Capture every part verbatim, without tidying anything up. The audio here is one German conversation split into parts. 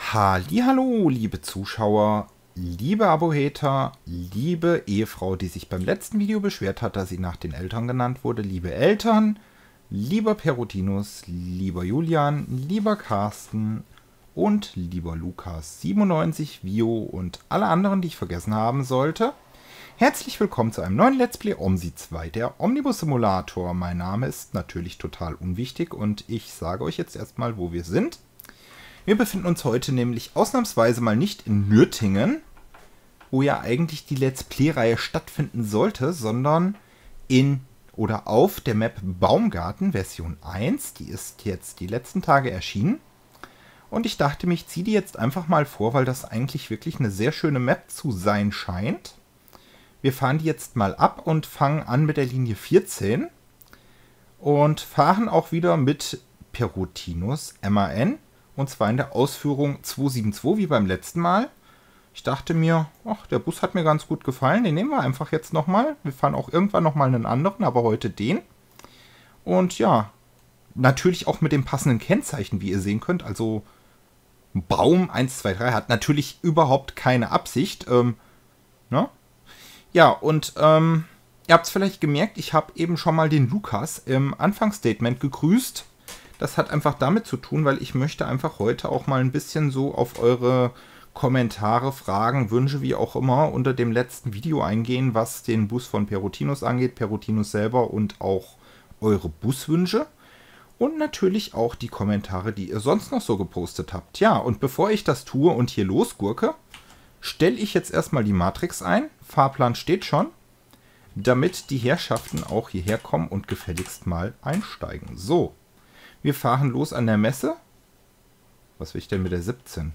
Hallihallo, liebe Zuschauer, liebe Abohater, liebe Ehefrau, die sich beim letzten Video beschwert hat, dass sie nach den Eltern genannt wurde, liebe Eltern, lieber Perutinus, lieber Julian, lieber Carsten und lieber Lukas siebenundneunzig, Vio und alle anderen, die ich vergessen haben sollte. Herzlich willkommen zu einem neuen Let's Play OMSI zwei, der Omnibus Simulator. Mein Name ist natürlich total unwichtig und ich sage euch jetzt erstmal, wo wir sind. Wir befinden uns heute nämlich ausnahmsweise mal nicht in Nürtingen, wo ja eigentlich die Let's Play-Reihe stattfinden sollte, sondern in oder auf der Map Baumgarten Version eins. Die ist jetzt die letzten Tage erschienen. Und ich dachte mir, ich ziehe die jetzt einfach mal vor, weil das eigentlich wirklich eine sehr schöne Map zu sein scheint. Wir fahren die jetzt mal ab und fangen an mit der Linie vierzehn. Und fahren auch wieder mit Perutinus M A N. Und zwar in der Ausführung zweihundertzweiundsiebzig, wie beim letzten Mal. Ich dachte mir, ach, der Bus hat mir ganz gut gefallen. Den nehmen wir einfach jetzt nochmal. Wir fahren auch irgendwann nochmal einen anderen, aber heute den. Und ja, natürlich auch mit dem passenden Kennzeichen, wie ihr sehen könnt. Also Baum eins zwei drei hat natürlich überhaupt keine Absicht. Ähm, ne? Ja, und ähm, ihr habt es vielleicht gemerkt, ich habe eben schon mal den Lukas im Anfangsstatement gegrüßt. Das hat einfach damit zu tun, weil ich möchte einfach heute auch mal ein bisschen so auf eure Kommentare, Fragen, Wünsche, wie auch immer, unter dem letzten Video eingehen, was den Bus von Perutinus angeht, Perutinus selber und auch eure Buswünsche. Und natürlich auch die Kommentare, die ihr sonst noch so gepostet habt. Ja, und bevor ich das tue und hier losgurke, stelle ich jetzt erstmal die Matrix ein. Fahrplan steht schon, damit die Herrschaften auch hierher kommen und gefälligst mal einsteigen. So. Wir fahren los an der Messe. Was will ich denn mit der siebzehn?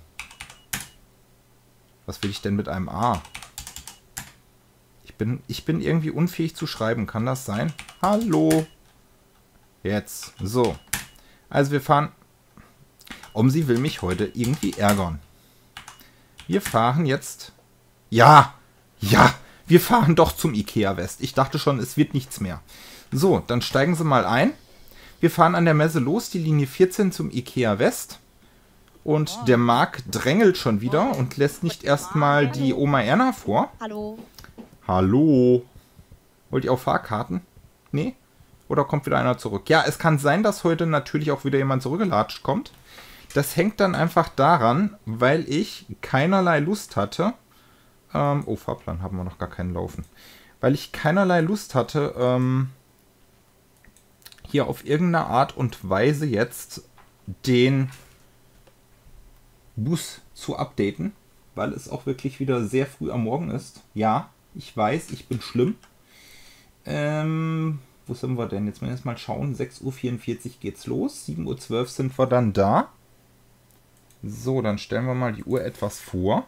Was will ich denn mit einem A? Ich bin, ich bin irgendwie unfähig zu schreiben. Kann das sein? Hallo. Jetzt. So. Also wir fahren... OMSI will mich heute irgendwie ärgern. Wir fahren jetzt... Ja! Ja! Wir fahren doch zum Ikea West. Ich dachte schon, es wird nichts mehr. So, dann steigen Sie mal ein. Wir fahren an der Messe los, die Linie vierzehn zum Ikea West. Und oh. Der Marc drängelt schon wieder oh. und lässt nicht erstmal die Oma Erna vor. Hallo. Hallo. Wollt ihr auch Fahrkarten? Nee? Oder kommt wieder einer zurück? Ja, es kann sein, dass heute natürlich auch wieder jemand zurückgelatscht kommt. Das hängt dann einfach daran, weil ich keinerlei Lust hatte. Ähm, oh, Fahrplan haben wir noch gar keinen laufen. Weil ich keinerlei Lust hatte, ähm... hier auf irgendeine Art und Weise jetzt den Bus zu updaten, weil es auch wirklich wieder sehr früh am Morgen ist. Ja, ich weiß, ich bin schlimm. Ähm, wo sind wir denn? Jetzt müssen wir erstmal schauen. sechs Uhr vierundvierzig geht's los. sieben Uhr zwölf sind wir dann da. So, dann stellen wir mal die Uhr etwas vor.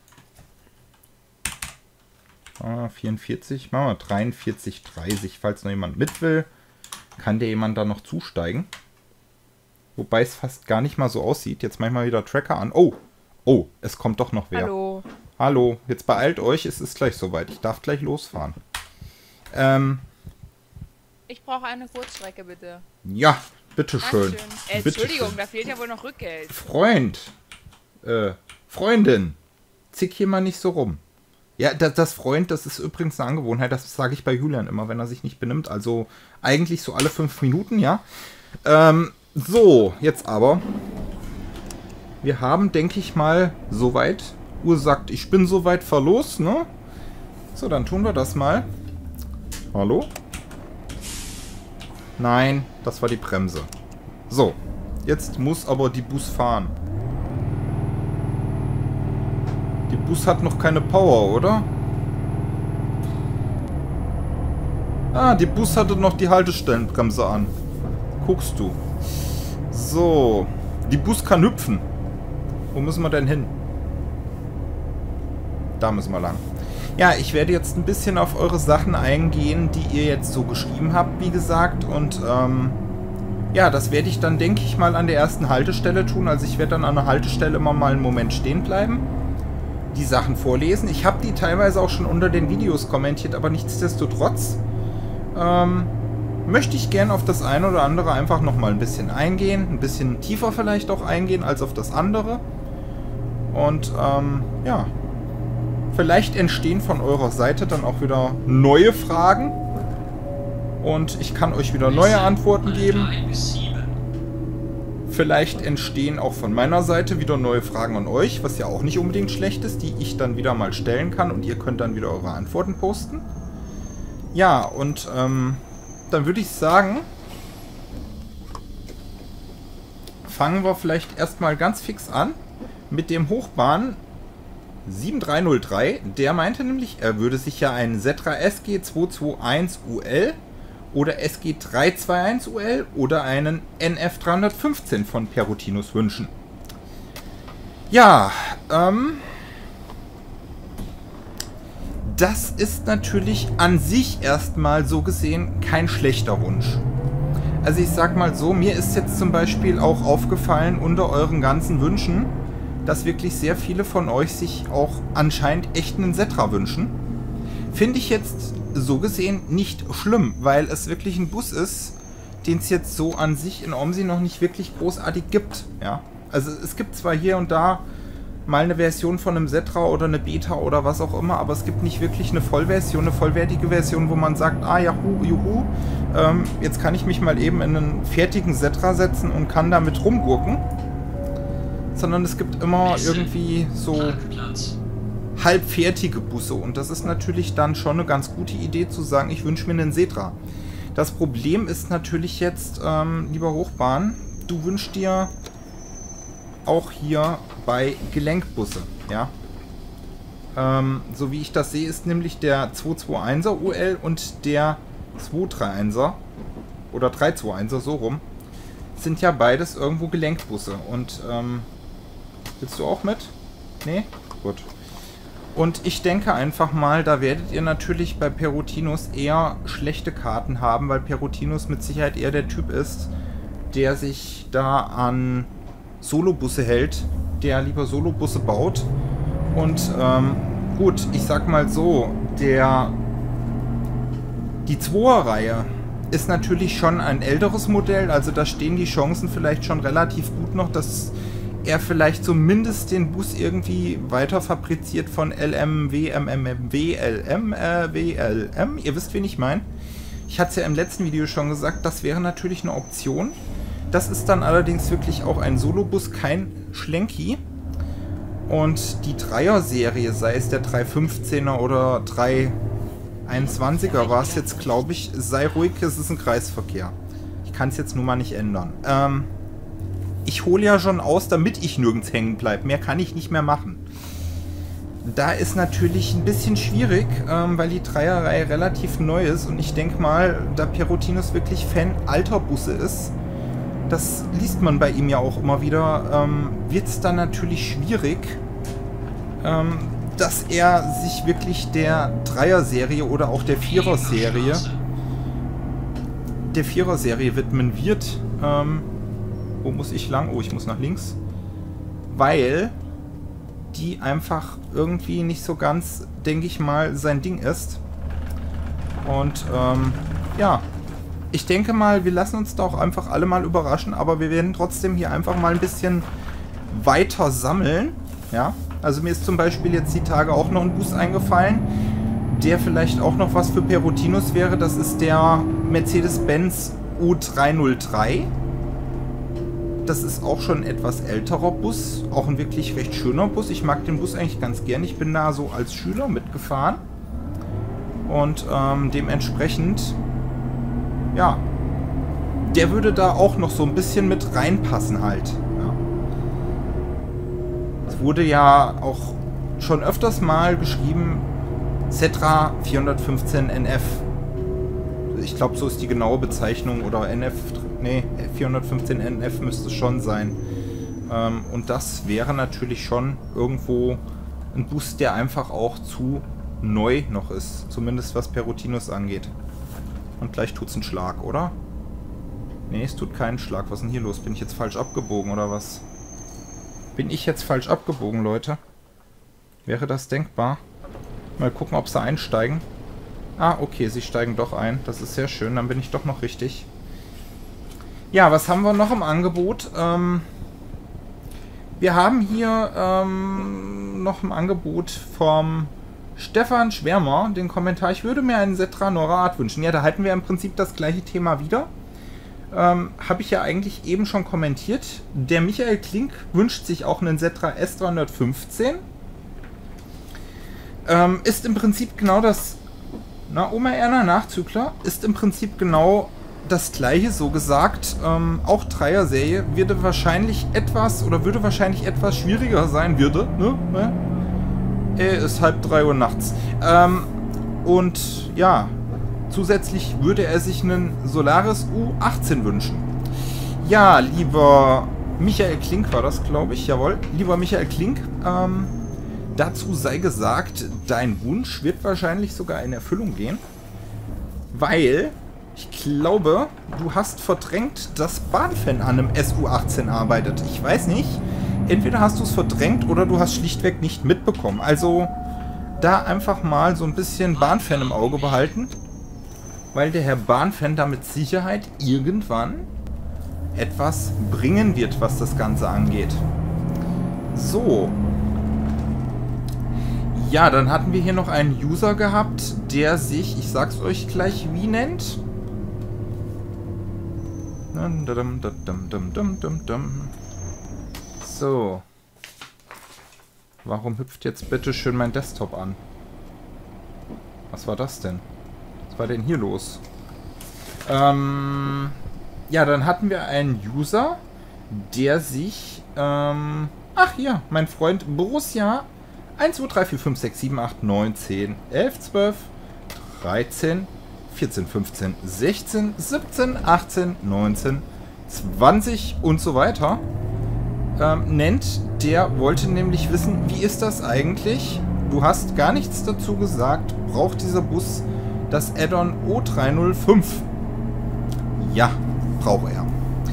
Ah, vierundvierzig, machen wir dreiundvierzig Uhr dreißig, falls noch jemand mit will. Kann der jemand da noch zusteigen? Wobei es fast gar nicht mal so aussieht. Jetzt mache ich mal wieder Tracker an. Oh, oh, es kommt doch noch wer. Hallo. Hallo, jetzt beeilt euch, es ist gleich soweit. Ich darf gleich losfahren. Ähm. Ich brauche eine Kurzstrecke, bitte. Ja, bitteschön. Äh, Entschuldigung, da fehlt ja wohl noch Rückgeld. Freund. Äh, Freundin. Zick hier mal nicht so rum. Ja, das, das Freund, das ist übrigens eine Angewohnheit, das sage ich bei Julian immer, wenn er sich nicht benimmt. Also eigentlich so alle fünf Minuten, ja. Ähm, so, jetzt aber. Wir haben, denke ich mal, soweit. Uhr sagt, ich bin soweit verlos, ne? So, dann tun wir das mal. Hallo? Nein, das war die Bremse. So, jetzt muss aber die Bus fahren. Die Bus hat noch keine Power, oder? Ah, die Bus hatte noch die Haltestellenbremse an. Guckst du. So. Die Bus kann hüpfen. Wo müssen wir denn hin? Da müssen wir lang. Ja, ich werde jetzt ein bisschen auf eure Sachen eingehen, die ihr jetzt so geschrieben habt, wie gesagt. Und, ähm... ja, das werde ich dann, denke ich mal, an der ersten Haltestelle tun. Also ich werde dann an der Haltestelle immer mal einen Moment stehen bleiben. Die Sachen vorlesen. Ich habe die teilweise auch schon unter den Videos kommentiert, aber nichtsdestotrotz ähm, möchte ich gerne auf das eine oder andere einfach nochmal ein bisschen eingehen. Ein bisschen tiefer vielleicht auch eingehen als auf das andere. Und ähm, ja, vielleicht entstehen von eurer Seite dann auch wieder neue Fragen. Und ich kann euch wieder neue Antworten geben. Vielleicht entstehen auch von meiner Seite wieder neue Fragen an euch, was ja auch nicht unbedingt schlecht ist, die ich dann wieder mal stellen kann und ihr könnt dann wieder eure Antworten posten. Ja, und ähm, dann würde ich sagen, fangen wir vielleicht erstmal ganz fix an mit dem Hochbahn sieben drei null drei. Der meinte nämlich, er würde sich ja einen Setra S G zwei zwei eins U L oder S G drei zwei eins U L oder einen N F dreihundertfünfzehn von Perutinus wünschen. Ja, ähm... das ist natürlich an sich erstmal so gesehen kein schlechter Wunsch. Also ich sag mal so, mir ist jetzt zum Beispiel auch aufgefallen unter euren ganzen Wünschen, dass wirklich sehr viele von euch sich auch anscheinend echt einen Setra wünschen. Finde ich jetzt so gesehen nicht schlimm, weil es wirklich ein Bus ist, den es jetzt so an sich in OMSI noch nicht wirklich großartig gibt. Ja? Also es gibt zwar hier und da mal eine Version von einem Setra oder eine Beta oder was auch immer, aber es gibt nicht wirklich eine Vollversion, eine vollwertige Version, wo man sagt, ah, juhu, juhu, ähm, jetzt kann ich mich mal eben in einen fertigen Setra setzen und kann damit rumgurken. Sondern es gibt immer irgendwie so halbfertige Busse und das ist natürlich dann schon eine ganz gute Idee zu sagen, ich wünsche mir einen Setra. Das Problem ist natürlich jetzt, ähm, lieber Hochbahn, du wünschst dir auch hier bei Gelenkbusse, ja. Ähm, so wie ich das sehe, ist nämlich der zwei zwei einser U L und der zwei drei einser oder drei zwei einser, so rum, sind ja beides irgendwo Gelenkbusse. Und, ähm, willst du auch mit? Nee? Gut. Und ich denke einfach mal, da werdet ihr natürlich bei Perutinus eher schlechte Karten haben, weil Perutinus mit Sicherheit eher der Typ ist, der sich da an Solobusse hält, der lieber Solobusse baut. Und ähm, gut, ich sag mal so, der die Zweier-Reihe ist natürlich schon ein älteres Modell, also da stehen die Chancen vielleicht schon relativ gut noch, dass er vielleicht zumindest den Bus irgendwie weiter fabriziert von L M W, M M M W, L M W L M. Ihr wisst, wen ich meine. Ich hatte es ja im letzten Video schon gesagt, das wäre natürlich eine Option. Das ist dann allerdings wirklich auch ein Solobus, kein Schlenki. Und die Dreier-Serie, sei es der drei fünfzehner oder drei einundzwanziger, war es jetzt, glaube ich, sei ruhig, es ist ein Kreisverkehr. Ich kann es jetzt nun mal nicht ändern. Ähm, ich hole ja schon aus, damit ich nirgends hängen bleibe. Mehr kann ich nicht mehr machen. Da ist natürlich ein bisschen schwierig, ähm, weil die Dreierreihe relativ neu ist. Und ich denke mal, da Perutinus wirklich Fan alter Busse ist, das liest man bei ihm ja auch immer wieder, ähm, wird es dann natürlich schwierig, ähm, dass er sich wirklich der Dreier-Serie oder auch der Vierer-Serie der Vierer-Serie widmen wird. Ähm, wo muss ich lang? Oh, ich muss nach links. Weil die einfach irgendwie nicht so ganz, denke ich mal, sein Ding ist. Und ähm, ja, ich denke mal, wir lassen uns da auch einfach alle mal überraschen, aber wir werden trotzdem hier einfach mal ein bisschen weiter sammeln. Ja, also mir ist zum Beispiel jetzt die Tage auch noch ein Bus eingefallen, der vielleicht auch noch was für Perutinus wäre. Das ist der Mercedes-Benz U drei null drei. Das ist auch schon ein etwas älterer Bus, auch ein wirklich recht schöner Bus. Ich mag den Bus eigentlich ganz gern. Ich bin da so als Schüler mitgefahren und ähm, dementsprechend, ja, der würde da auch noch so ein bisschen mit reinpassen halt. Ja. Es wurde ja auch schon öfters mal geschrieben, Setra vierhundertfünfzehn N F. Ich glaube, so ist die genaue Bezeichnung, oder N F, nee, vierhundertfünfzehn N F müsste es schon sein. Ähm, und das wäre natürlich schon irgendwo ein Bus, der einfach auch zu neu noch ist. Zumindest was Perutinus angeht. Und gleich tut es einen Schlag, oder? Nee, es tut keinen Schlag. Was ist denn hier los? Bin ich jetzt falsch abgebogen, oder was? Bin ich jetzt falsch abgebogen, Leute? Wäre das denkbar? Mal gucken, ob sie einsteigen. Ah, okay, sie steigen doch ein. Das ist sehr schön, dann bin ich doch noch richtig. Ja, was haben wir noch im Angebot? Ähm, Wir haben hier ähm, noch ein Angebot vom Stefan Schwärmer, den Kommentar, ich würde mir einen Settra Norat wünschen. Ja, da halten wir im Prinzip das gleiche Thema wieder. Ähm, Habe ich ja eigentlich eben schon kommentiert. Der Michael Klink wünscht sich auch einen Settra S dreihundertfünfzehn. Ähm, ist im Prinzip genau das... Na, Oma Erna, Nachzügler, ist im Prinzip genau das gleiche, so gesagt. Ähm, auch Dreier-Serie würde wahrscheinlich etwas, oder würde wahrscheinlich etwas schwieriger sein, würde, ne? ne? Äh, ist halb drei Uhr nachts. Ähm, und ja, zusätzlich würde er sich einen Solaris U achtzehn wünschen. Ja, lieber Michael Klink war das, glaube ich, jawohl. Lieber Michael Klink, ähm, dazu sei gesagt, dein Wunsch wird wahrscheinlich sogar in Erfüllung gehen, weil ich glaube, du hast verdrängt, dass Bahnfan an einem S U achtzehn arbeitet. Ich weiß nicht, entweder hast du es verdrängt oder du hast schlichtweg nicht mitbekommen. Also da einfach mal so ein bisschen Bahnfan im Auge behalten, weil der Herr Bahnfan da mit Sicherheit irgendwann etwas bringen wird, was das Ganze angeht. So. Ja, dann hatten wir hier noch einen User gehabt, der sich, ich sag's euch gleich, wie nennt. So. Warum hüpft jetzt bitte schön mein Desktop an? Was war das denn? Was war denn hier los? Ähm, ja, dann hatten wir einen User, der sich, ähm, ach hier, mein Freund Borussia eins, zwei, drei, vier, fünf, sechs, sieben, acht, neun, zehn, elf, zwölf, dreizehn, vierzehn, fünfzehn, sechzehn, siebzehn, achtzehn, neunzehn, zwanzig und so weiter ähm, nennt. Der wollte nämlich wissen, wie ist das eigentlich? Du hast gar nichts dazu gesagt. Braucht dieser Bus das Add-on O dreihundertfünf? Ja, braucht er.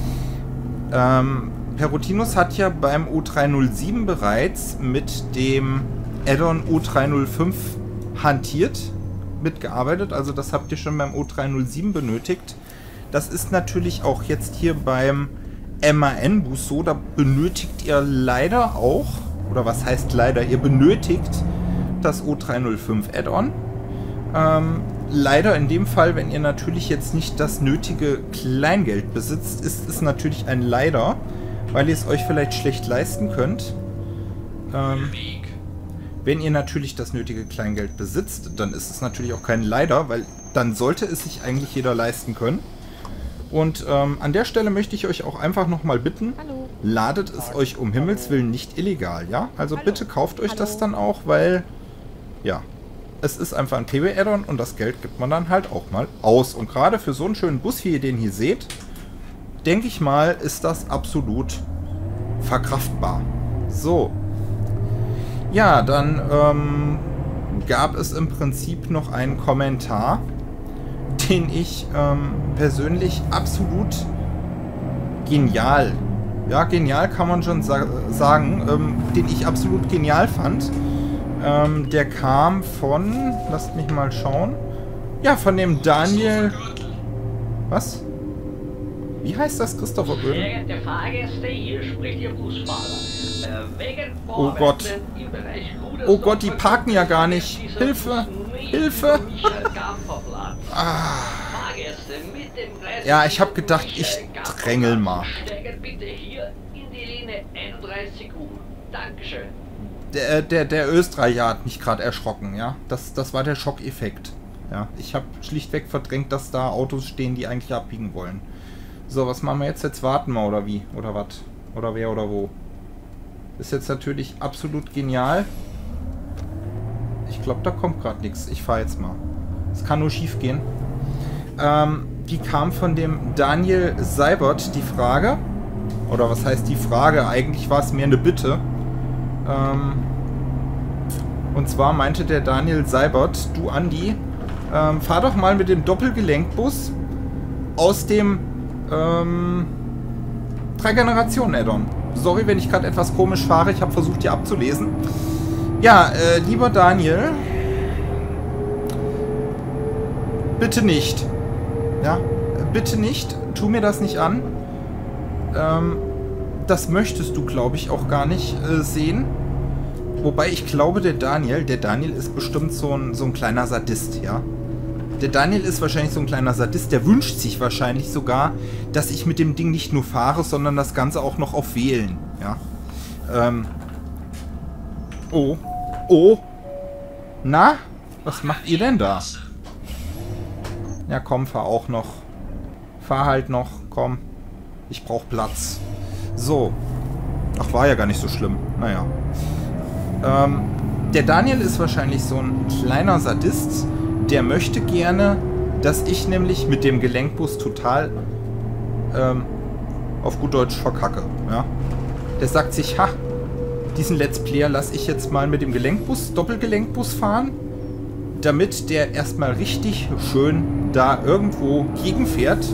Ähm, Perutinus hat ja beim O dreihundertsieben bereits mit dem Add-on O dreihundertfünf hantiert, mitgearbeitet. Also das habt ihr schon beim O dreihundertsieben benötigt. Das ist natürlich auch jetzt hier beim M A N-Bus so. Da benötigt ihr leider auch, oder was heißt leider, ihr benötigt das O dreihundertfünf Add-on. Ähm, leider in dem Fall, wenn ihr natürlich jetzt nicht das nötige Kleingeld besitzt, ist es natürlich ein Leider, weil ihr es euch vielleicht schlecht leisten könnt. Ähm, wenn ihr natürlich das nötige Kleingeld besitzt, dann ist es natürlich auch kein Leider, weil dann sollte es sich eigentlich jeder leisten können. Und ähm, an der Stelle möchte ich euch auch einfach nochmal bitten, Hallo. Ladet es euch um Himmels Willen nicht illegal, ja? Also Hallo. Bitte kauft euch Hallo. Das dann auch, weil, ja, es ist einfach ein P W-Add-on und das Geld gibt man dann halt auch mal aus. Und gerade für so einen schönen Bus, wie ihr den hier seht, denke ich mal, ist das absolut verkraftbar. So. Ja, dann ähm, gab es im Prinzip noch einen Kommentar, den ich ähm, persönlich absolut genial, ja, genial kann man schon sa sagen, ähm, den ich absolut genial fand. Ähm, der kam von, lasst mich mal schauen, ja, von dem Daniel, was? Wie heißt das, Christopher Böhm? Oh Gott. Oh Gott, die parken ja gar nicht. Hilfe! Hilfe! Ah. Ja, ich habe gedacht, ich drängel mal. Der, der, der Österreicher hat mich gerade erschrocken, ja. Das, das war der Schockeffekt. Ja, ich habe schlichtweg verdrängt, dass da Autos stehen, die eigentlich abbiegen wollen. So, was machen wir jetzt? Jetzt warten wir, oder wie? Oder was? Oder wer oder wo? Ist jetzt natürlich absolut genial. Ich glaube, da kommt gerade nichts. Ich fahre jetzt mal. Es kann nur schief gehen. Ähm, die kam von dem Daniel Seibert, die Frage. Oder was heißt die Frage? Eigentlich war es mehr eine Bitte. Ähm, und zwar meinte der Daniel Seibert, du Andi, ähm, fahr doch mal mit dem Doppelgelenkbus aus dem ähm, Drei-Generationen-Add-on. Sorry, wenn ich gerade etwas komisch fahre. Ich habe versucht, hier abzulesen. Ja, äh, lieber Daniel, bitte nicht. Ja, bitte nicht. Tu mir das nicht an. Ähm, das möchtest du, glaube ich, auch gar nicht äh, sehen. Wobei ich glaube, der Daniel, der Daniel ist bestimmt so ein, so ein kleiner Sadist, ja. Der Daniel ist wahrscheinlich so ein kleiner Sadist, der wünscht sich wahrscheinlich sogar, dass ich mit dem Ding nicht nur fahre, sondern das Ganze auch noch auf Wählen, ja. Ähm. Oh. Oh. Na? Was macht ihr denn da? Ja, komm, fahr auch noch. Fahr halt noch, komm. Ich brauch Platz. So. Ach, war ja gar nicht so schlimm. Naja. Ähm, der Daniel ist wahrscheinlich so ein kleiner Sadist. Der möchte gerne, dass ich nämlich mit dem Gelenkbus total ähm, auf gut Deutsch verkacke. Ja? Der sagt sich, ha, diesen Let's Player lasse ich jetzt mal mit dem Gelenkbus, Doppelgelenkbus fahren, damit der erstmal richtig schön da irgendwo gegenfährt.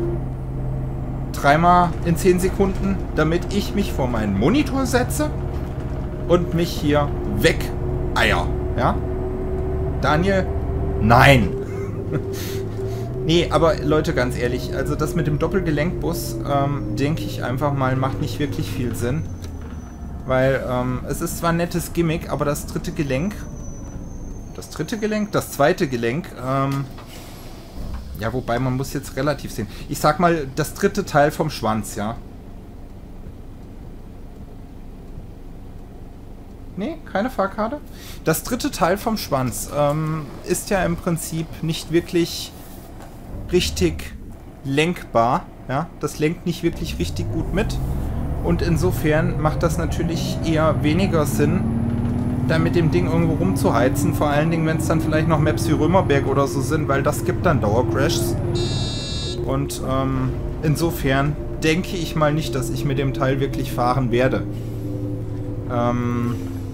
Dreimal in zehn Sekunden, damit ich mich vor meinen Monitor setze und mich hier wegeier. Ja? Daniel, nein. Nee, aber Leute, ganz ehrlich, also das mit dem Doppelgelenkbus, ähm, denke ich einfach mal, macht nicht wirklich viel Sinn. Weil, ähm, es ist zwar ein nettes Gimmick, aber das dritte Gelenk, das dritte Gelenk, das zweite Gelenk, ähm, ja, wobei man muss jetzt relativ sehen. Ich sag mal, das dritte Teil vom Schwanz, ja. Nee, keine Fahrkarte. Das dritte Teil vom Schwanz ähm, ist ja im Prinzip nicht wirklich richtig lenkbar. Ja? Das lenkt nicht wirklich richtig gut mit. Und insofern macht das natürlich eher weniger Sinn, da mit dem Ding irgendwo rumzuheizen. Vor allen Dingen, wenn es dann vielleicht noch Maps wie Römerberg oder so sind, weil das gibt dann Dauercrashs. Und ähm, insofern denke ich mal nicht, dass ich mit dem Teil wirklich fahren werde. Ähm...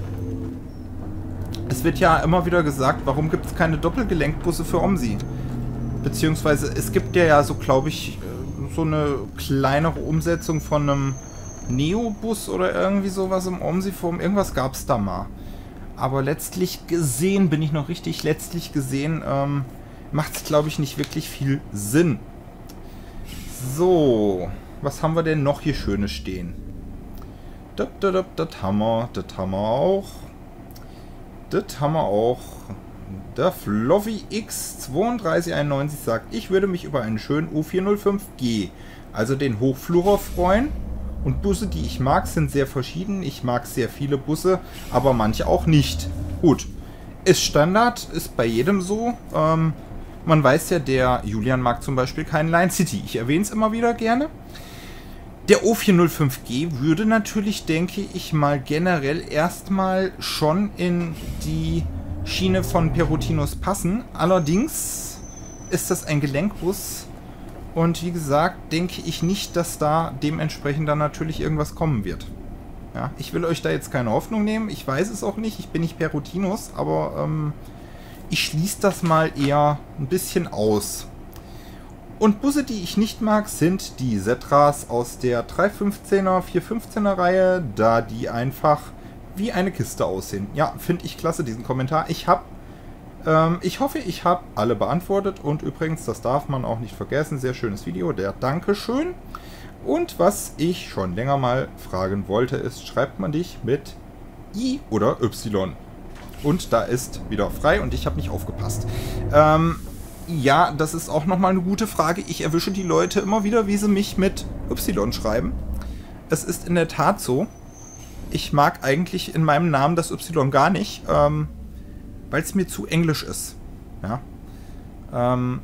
Es wird ja immer wieder gesagt, warum gibt es keine Doppelgelenkbusse für OMSI? Beziehungsweise es gibt ja, ja so, glaube ich, so eine kleinere Umsetzung von einem Neo-Bus oder irgendwie sowas im OMSI-Form. Irgendwas gab es da mal. Aber letztlich gesehen, bin ich noch richtig, letztlich gesehen, ähm, macht es, glaube ich, nicht wirklich viel Sinn. So, was haben wir denn noch hier Schönes stehen? Das, das, das haben wir, das haben wir auch. Das haben wir auch. Der Fluffy X zwei drei eins neun sagt, ich würde mich über einen schönen U vier null fünf G, also den Hochflurer, freuen. Und Busse, die ich mag, sind sehr verschieden. Ich mag sehr viele Busse, aber manche auch nicht. Gut, ist Standard, ist bei jedem so. Ähm, man weiß ja, der Julian mag zum Beispiel keinen Line City. Ich erwähne es immer wieder gerne. Der U vier null fünf G würde natürlich, denke ich mal, generell erstmal schon in die Schiene von Perutinus passen. Allerdings ist das ein Gelenkbus und wie gesagt, denke ich nicht, dass da dementsprechend dann natürlich irgendwas kommen wird. Ja, ich will euch da jetzt keine Hoffnung nehmen, ich weiß es auch nicht, ich bin nicht Perutinus, aber ähm, ich schließe das mal eher ein bisschen aus. Und Busse, die ich nicht mag, sind die Zetras aus der drei fünfzehner, vier fünfzehner Reihe, da die einfach wie eine Kiste aussehen. Ja, finde ich klasse, diesen Kommentar. Ich habe, ähm, ich hoffe, ich habe alle beantwortet. Und übrigens, das darf man auch nicht vergessen, sehr schönes Video, der Dankeschön. Und was ich schon länger mal fragen wollte, ist, schreibt man dich mit I oder Y? Und da ist wieder frei und ich habe nicht aufgepasst. Ähm... Ja, das ist auch nochmal eine gute Frage. Ich erwische die Leute immer wieder, wie sie mich mit Y schreiben. Es ist in der Tat so. Ich mag eigentlich in meinem Namen das Y gar nicht, ähm, weil es mir zu englisch ist. Ja. Ähm,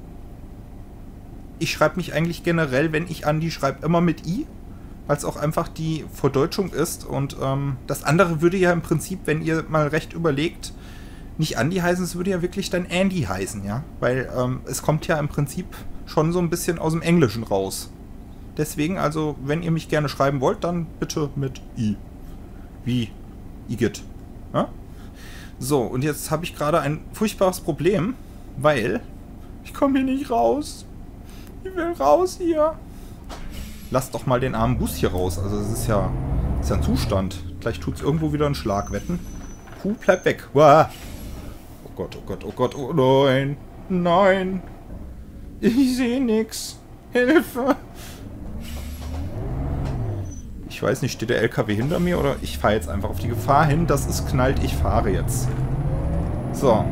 ich schreibe mich eigentlich generell, wenn ich Andi schreibe, immer mit I, weil es auch einfach die Verdeutschung ist. Und ähm, das andere würde ja im Prinzip, wenn ihr mal recht überlegt, nicht Andi heißen, es würde ja wirklich dann Andy heißen, ja. Weil ähm, es kommt ja im Prinzip schon so ein bisschen aus dem Englischen raus. Deswegen, also, wenn ihr mich gerne schreiben wollt, dann bitte mit I. Wie Igitt. Ja? So, und jetzt habe ich gerade ein furchtbares Problem, weil ich komme hier nicht raus. Ich will raus hier. Lasst doch mal den armen Bus hier raus. Also, es ist ja, ist ja ein Zustand. Gleich tut es irgendwo wieder einen Schlag, wetten. Puh, bleib weg. Uah. Oh Gott, oh Gott, oh Gott, oh nein, nein, ich sehe nix, Hilfe. Ich weiß nicht, steht der L K W hinter mir oder ich fahre jetzt einfach auf die Gefahr hin, dass es knallt. Ich fahre jetzt. So.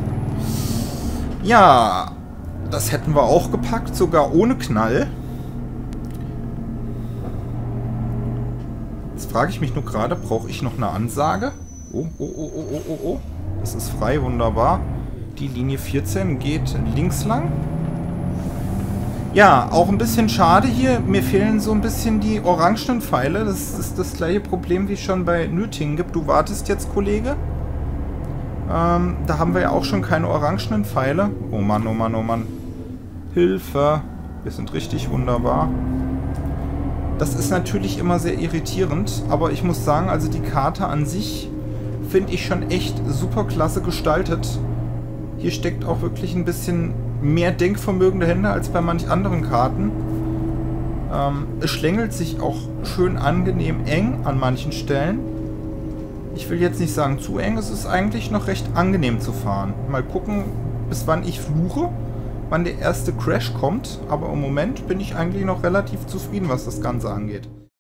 Ja, das hätten wir auch gepackt, sogar ohne Knall. Jetzt frage ich mich nur gerade, brauche ich noch eine Ansage? Oh, oh, oh, oh, oh, oh, oh. Das ist frei, wunderbar. Die Linie vierzehn geht links lang. Ja, auch ein bisschen schade hier. Mir fehlen so ein bisschen die orangenen Pfeile. Das ist das gleiche Problem, wie es schon bei Nötingen gibt. Du wartest jetzt, Kollege. Ähm, da haben wir ja auch schon keine orangenen Pfeile. Oh Mann, oh Mann, oh Mann. Hilfe. Wir sind richtig wunderbar. Das ist natürlich immer sehr irritierend. Aber ich muss sagen, also die Karte an sich finde ich schon echt super klasse gestaltet. Hier steckt auch wirklich ein bisschen mehr Denkvermögen dahinter als bei manch anderen Karten. Ähm, es schlängelt sich auch schön angenehm eng an manchen Stellen. Ich will jetzt nicht sagen zu eng, es ist eigentlich noch recht angenehm zu fahren. Mal gucken, bis wann ich fluche, wann der erste Crash kommt. Aber im Moment bin ich eigentlich noch relativ zufrieden, was das Ganze angeht.